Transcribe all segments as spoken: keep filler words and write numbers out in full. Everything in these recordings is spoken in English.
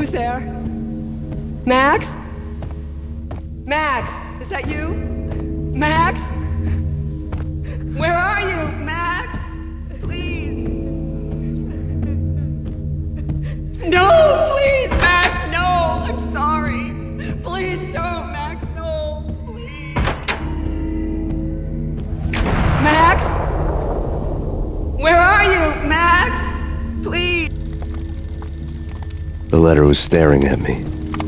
Who's there? Max? Max, is that you? Max? Where are you, Max? Please. No, please, Max, no, I'm sorry. Please don't, Max, no, please. Max? Where are you, Max? Please. The letter was staring at me.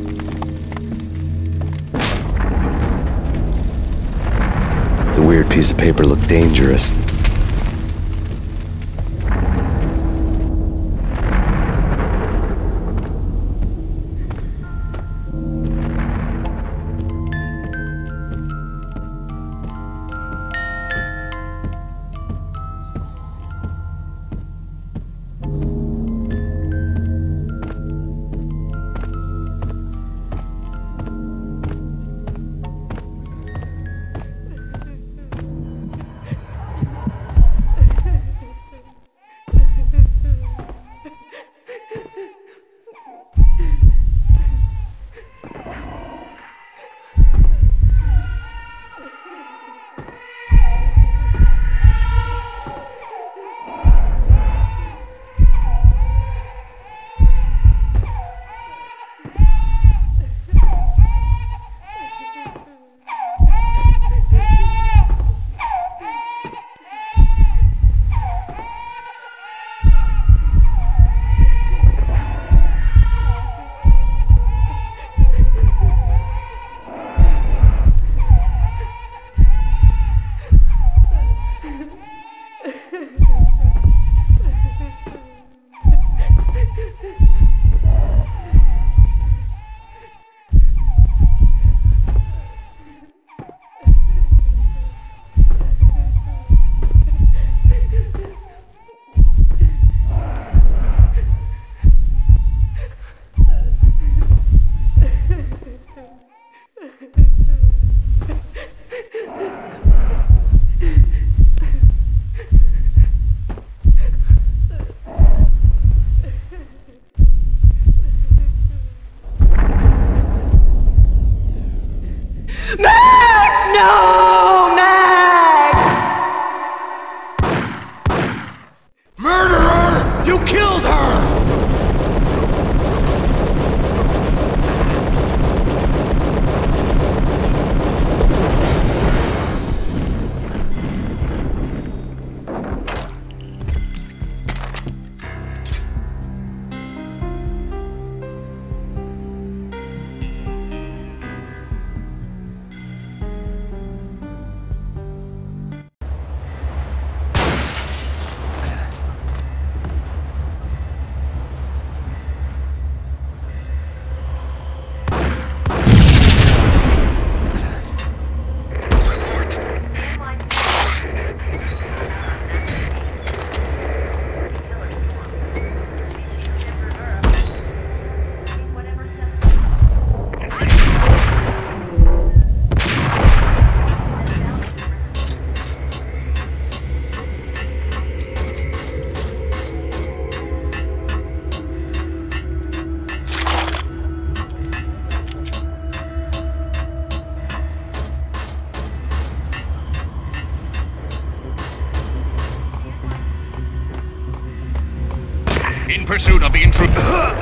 The weird piece of paper looked dangerous. Max! No! Max! Murderer! You killed her! In pursuit of the intruder.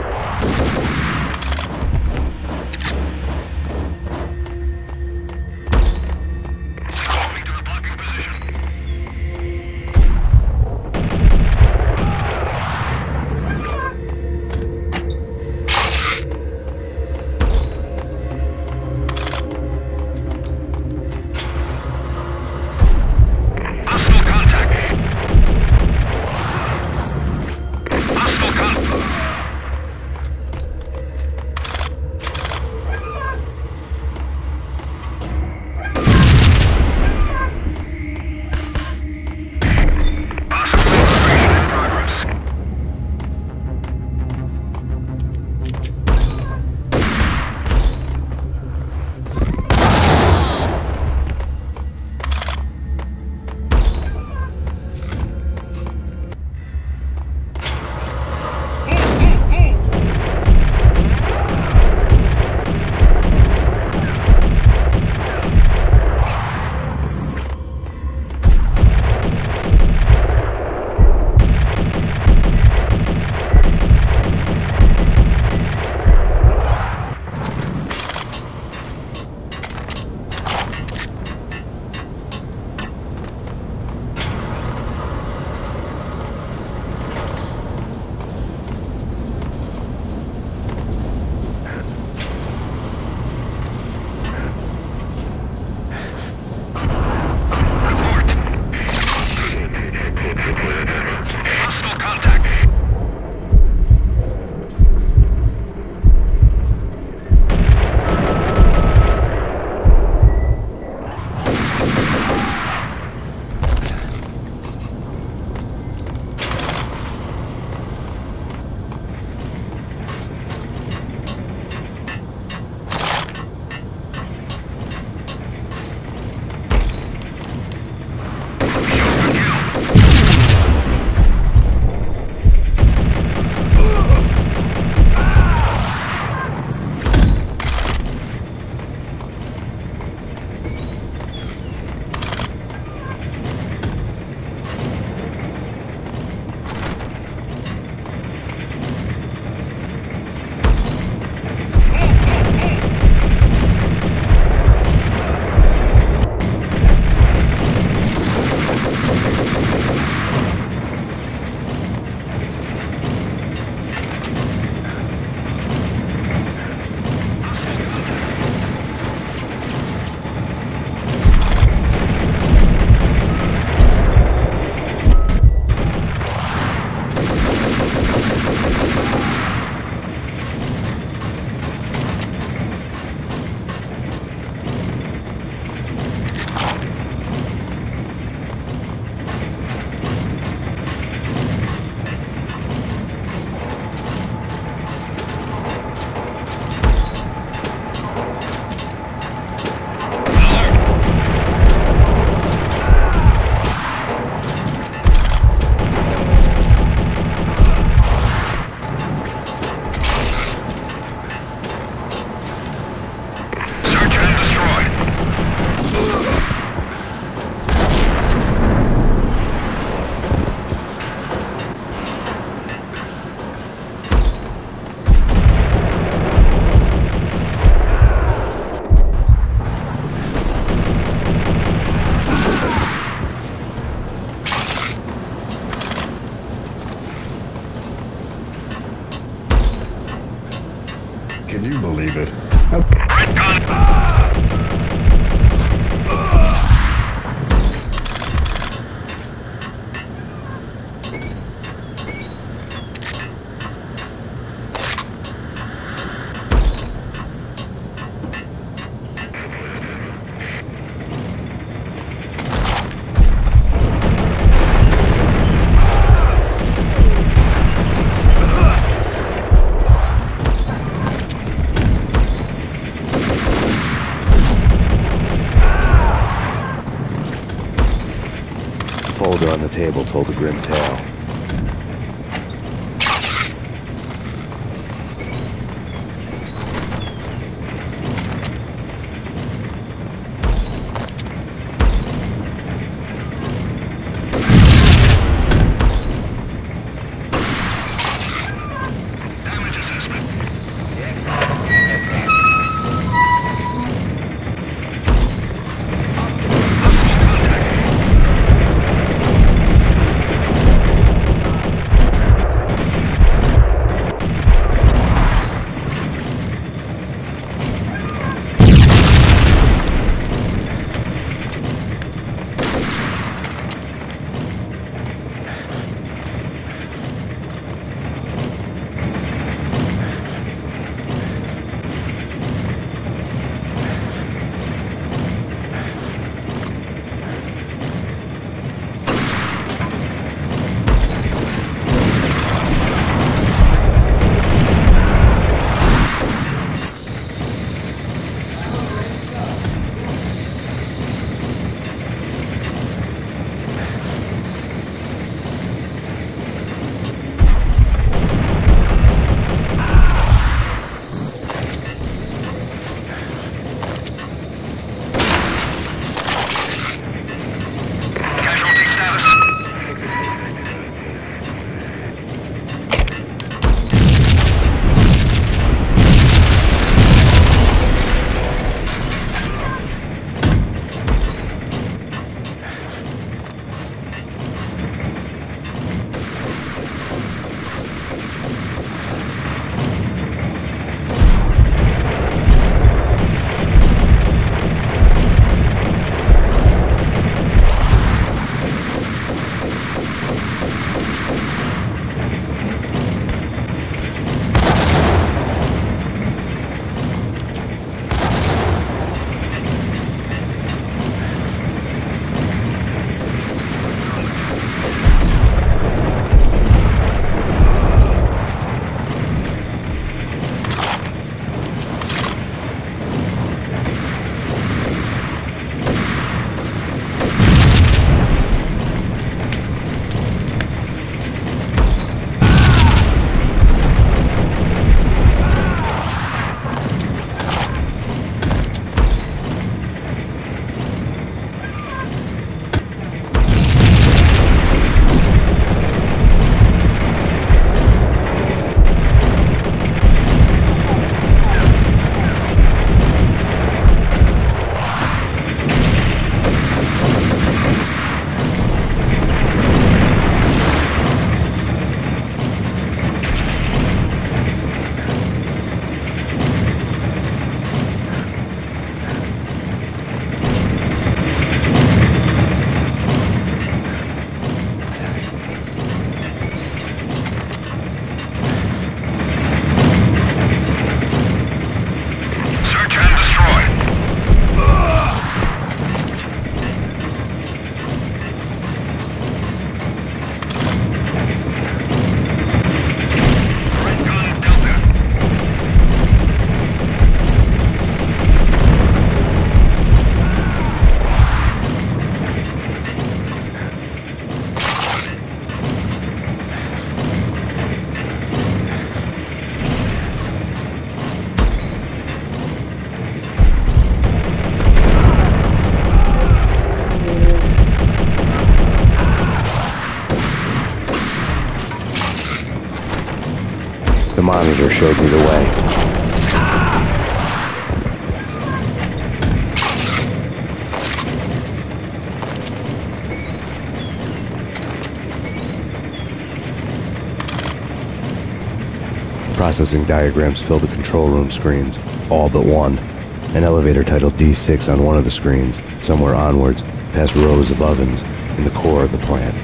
you believe it? Folder on the table told a grim tale. monitor showed me the way. Processing diagrams fill the control room screens, all but one. An elevator titled D six on one of the screens, somewhere onwards, past rows of ovens, in the core of the plant.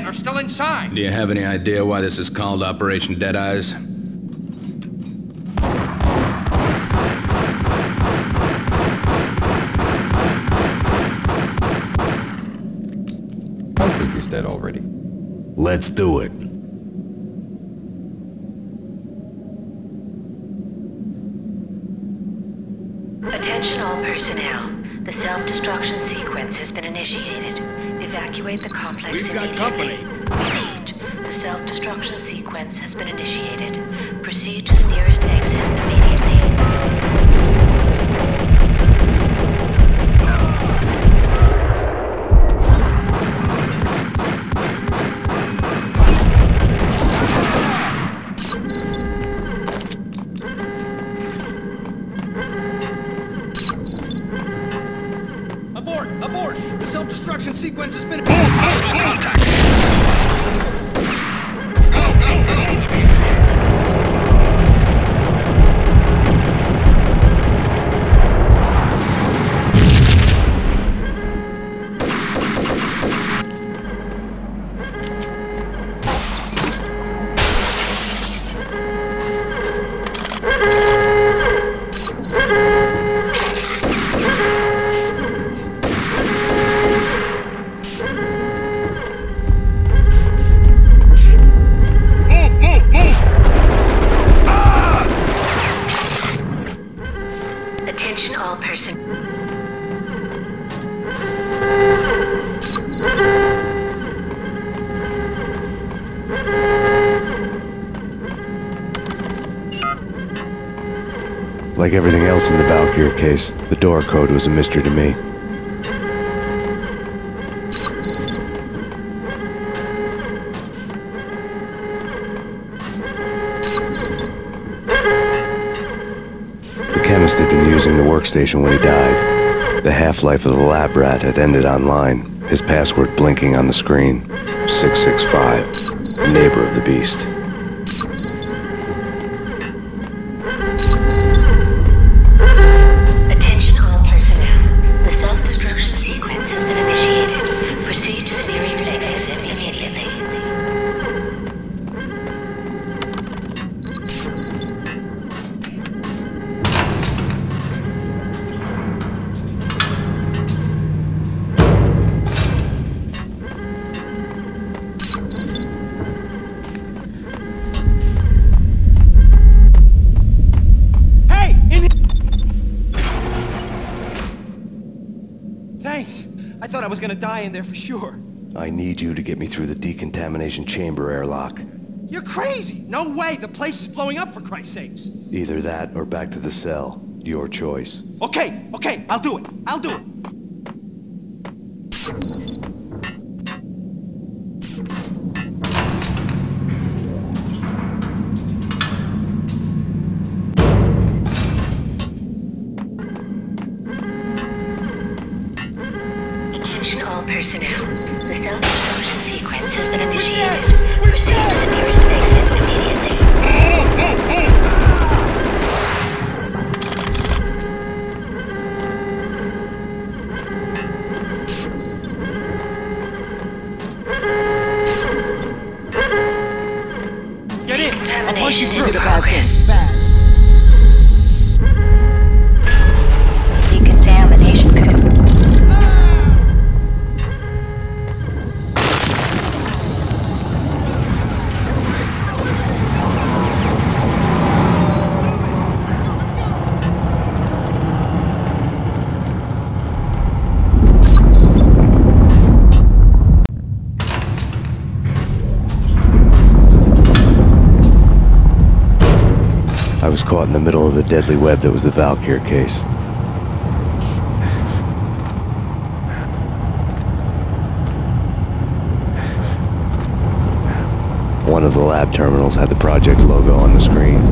are still inside. Do you have any idea why this is called Operation Deadeyes? I think he's dead already. Let's do it. Attention all personnel. The self-destruction sequence has been initiated. Evacuate the complex We've got immediately. company. Repeat. The self-destruction sequence has been initiated. Proceed to the nearest exit immediately. Abort! Abort! The self-destruction sequence has been... Contact. Go, go, go. Attention all person... Like everything else in the Valkyrie case, the door code was a mystery to me. The chemist had been using the workstation when he died. The half-life of the lab rat had ended online, his password blinking on the screen. six six five, neighbor of the beast. Attention all personnel. The self-destruction sequence has been initiated. Proceed to the nearest exit immediately. Hey! In here! Thanks. I thought I was gonna die in there for sure. I need you to get me through the decontamination chamber airlock. You're crazy! No way! The place is blowing up, for Christ's sakes! Either that or back to the cell. Your choice. Okay, okay, I'll do it. I'll do it. Attention all personnel. The self-destruction sequence has been initiated. Proceed to the nearest exit immediately. Get in! I'll punch you through. About this. Decontamination code. I was caught in the middle of the deadly web that was the Valkyrie case. One of the lab terminals had the project logo on the screen.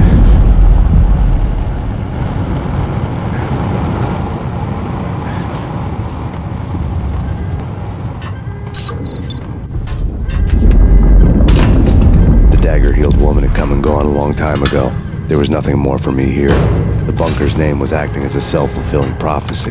The dagger-heeled woman had come and gone a long time ago. There was nothing more for me here. The bunker's name was acting as a self-fulfilling prophecy.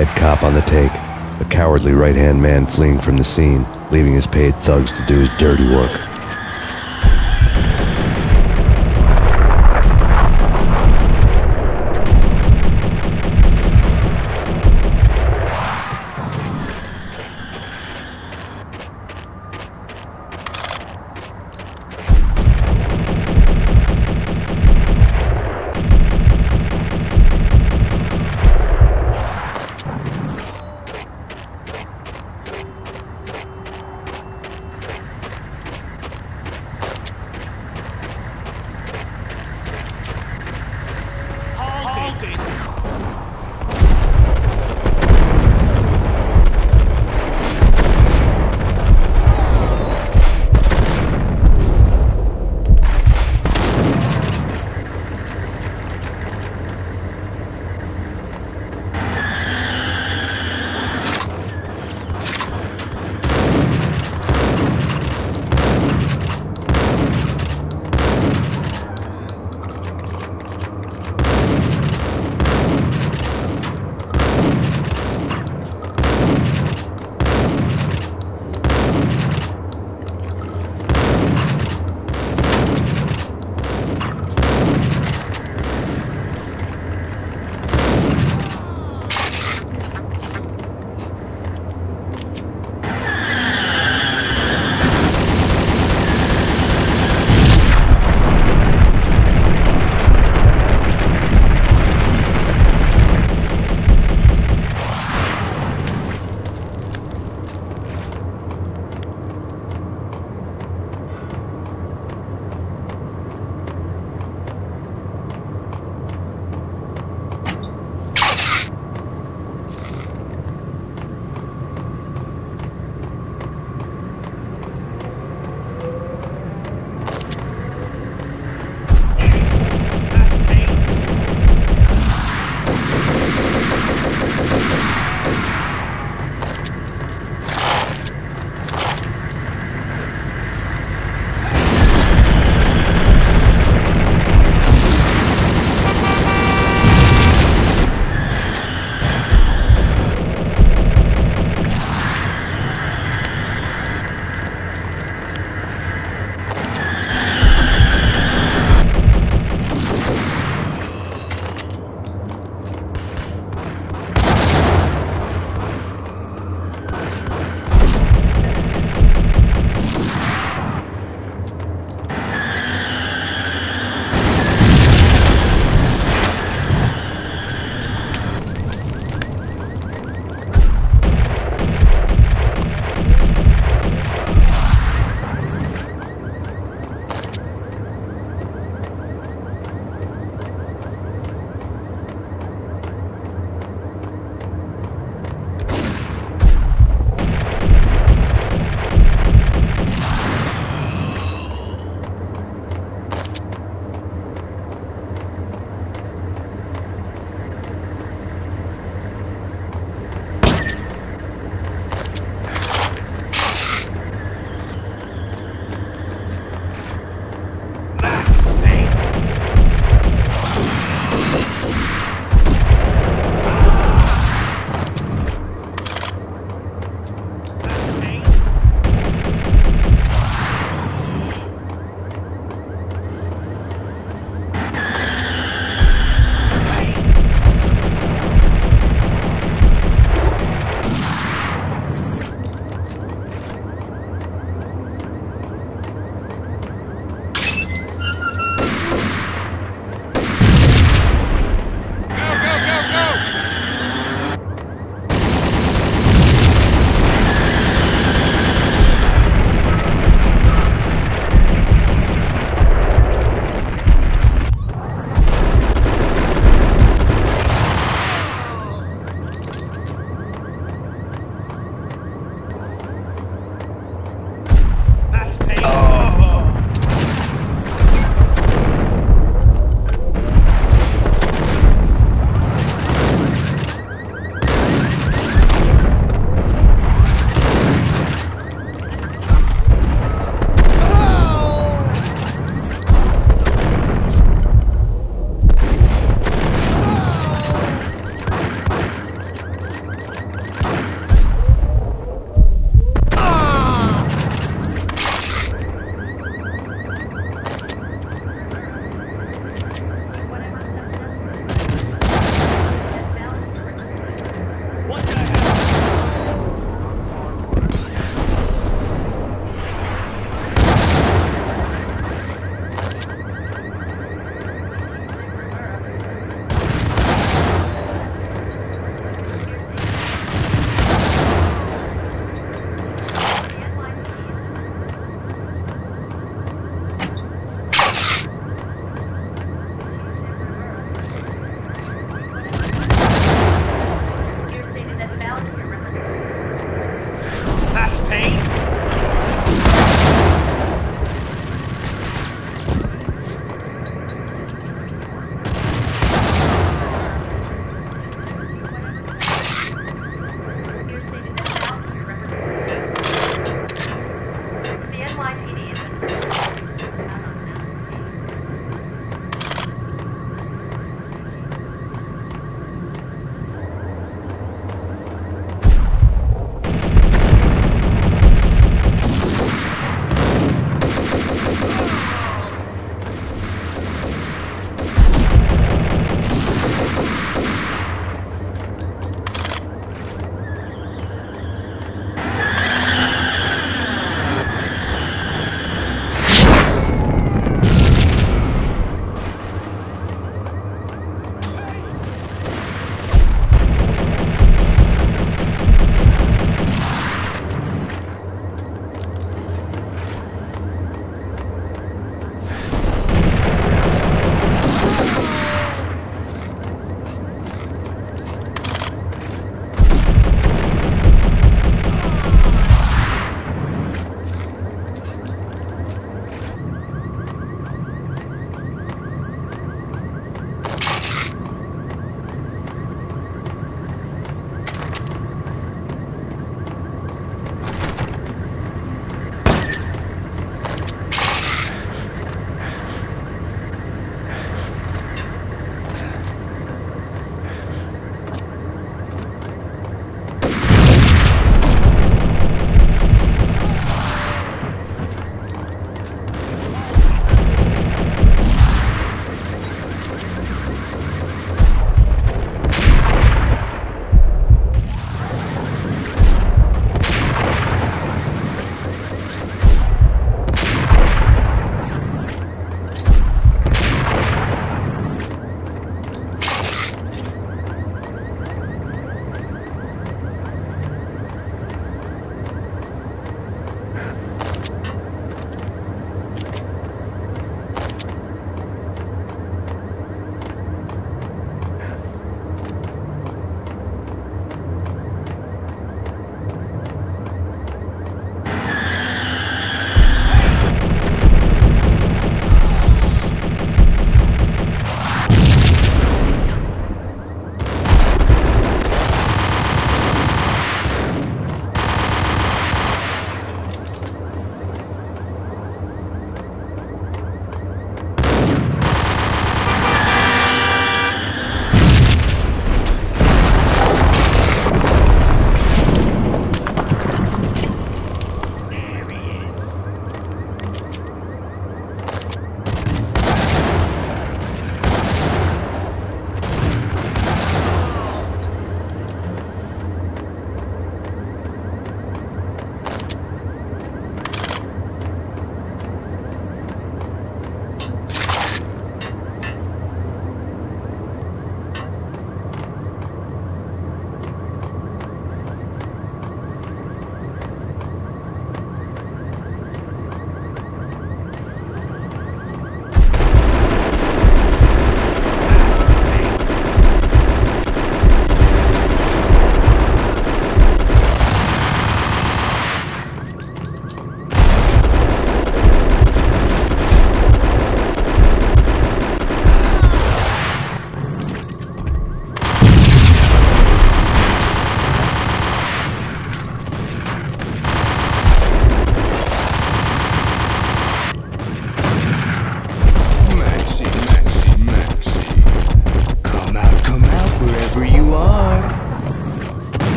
bad cop on the take, a cowardly right-hand man fleeing from the scene, leaving his paid thugs to do his dirty work.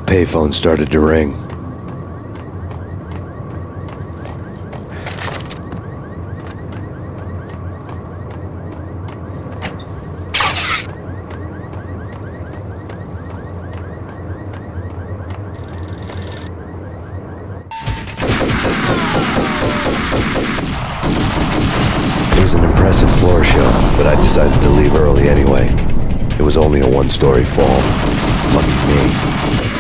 payphone started to ring. It was an impressive floor show, but I decided to leave early anyway. It was only a one-story fall. Lucky me.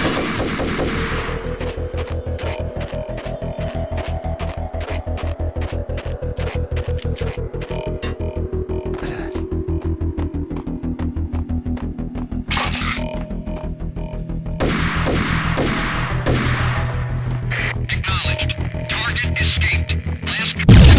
Acknowledged. Target escaped. Last...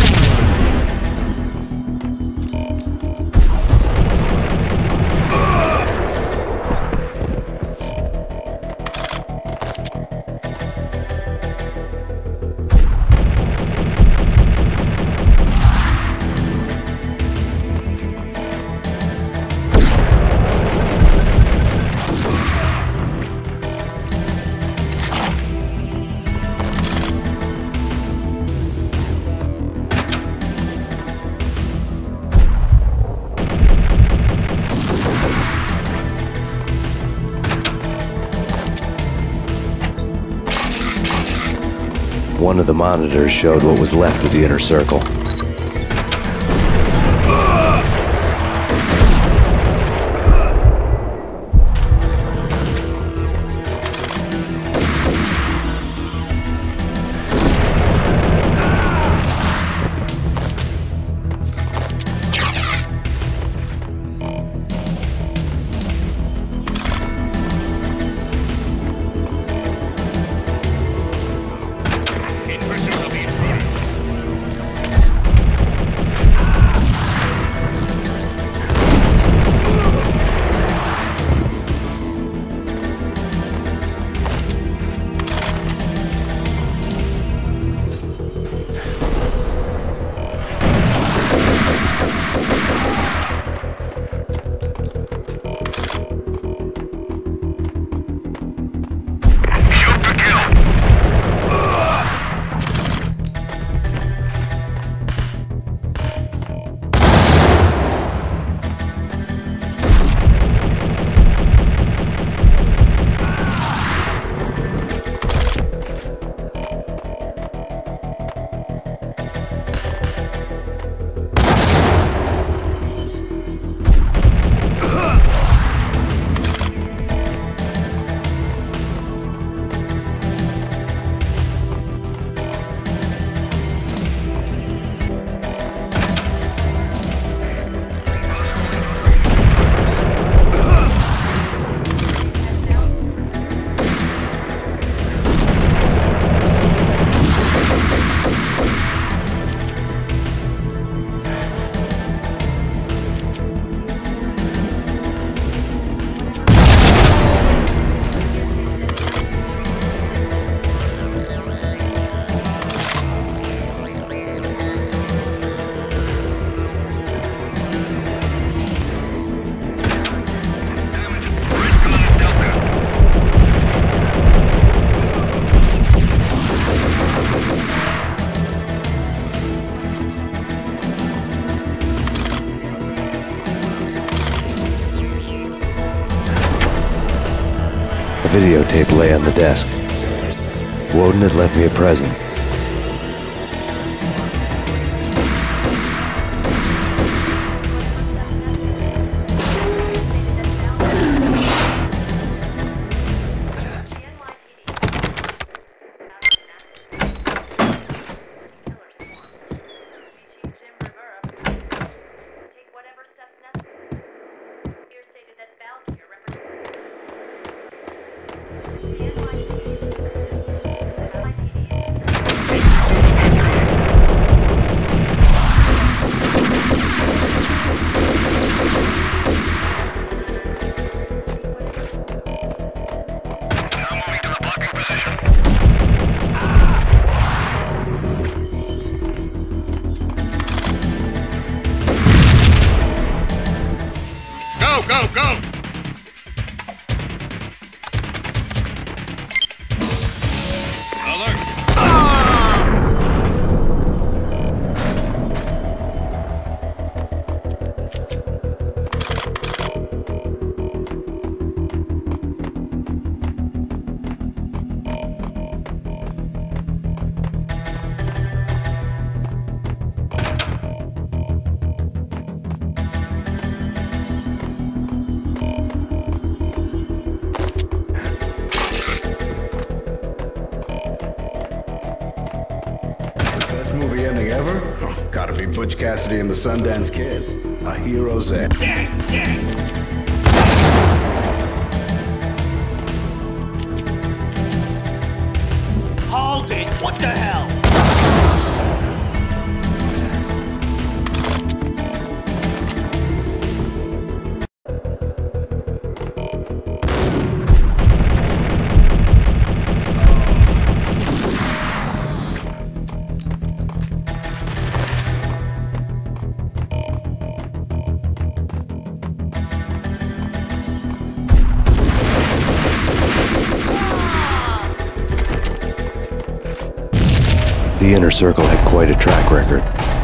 One of the monitors showed what was left of the inner circle. A videotape lay on the desk. Woden had left me a present. Go, go, go! Gotta be Butch Cassidy and the Sundance Kid. A hero's end. Hold it! What the hell? The Inner Circle had quite a track record.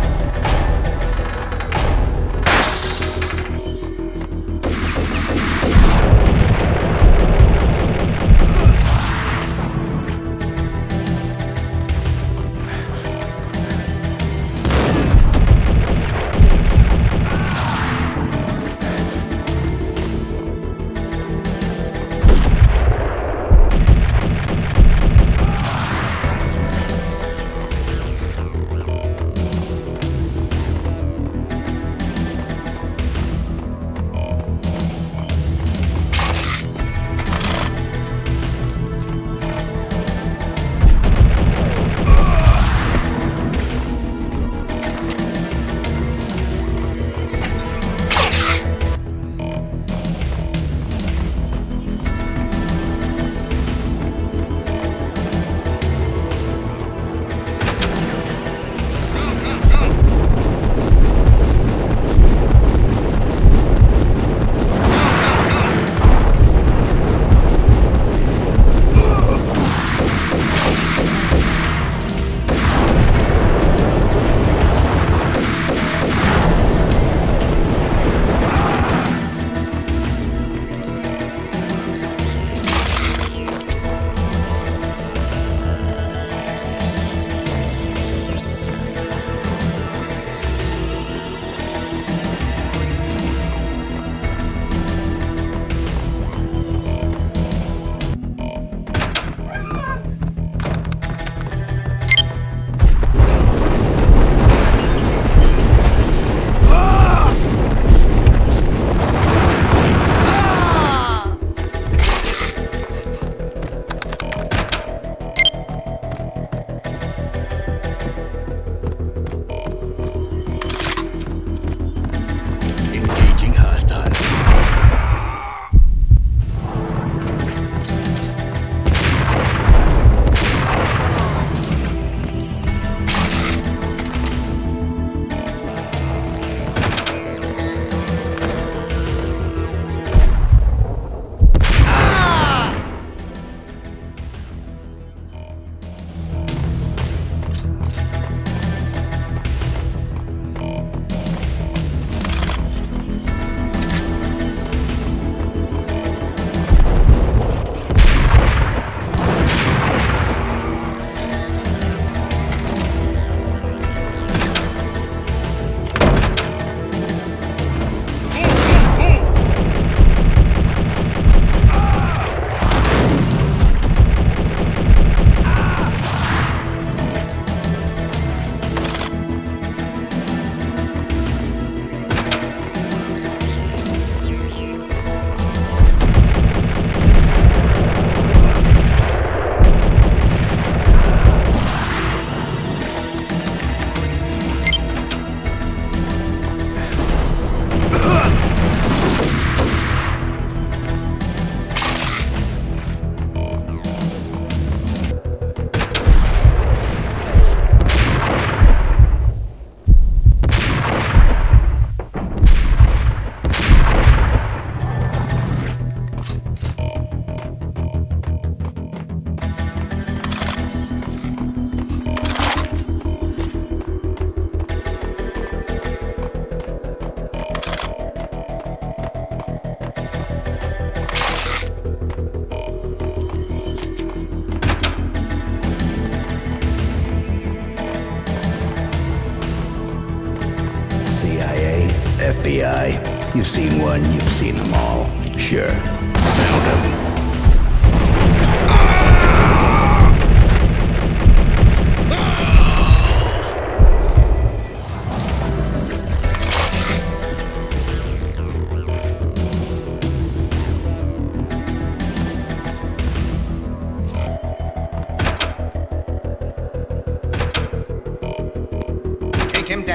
F B I. You've seen one, you've seen them all. Sure. Found them.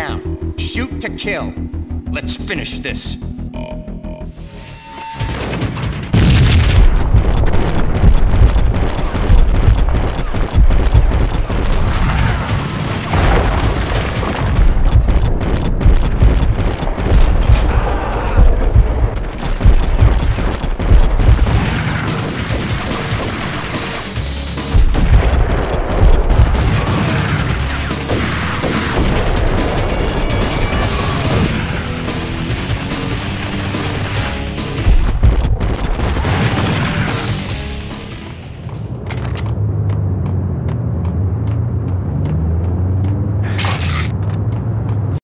down. Shoot to kill. Let's finish this.